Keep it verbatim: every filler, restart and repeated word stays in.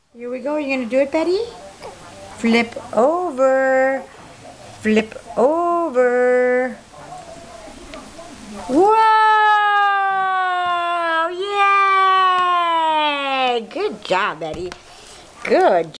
Here we go. You're going to do it, Betty? Flip over. Flip over. Whoa! Yay! Good job, Betty. Good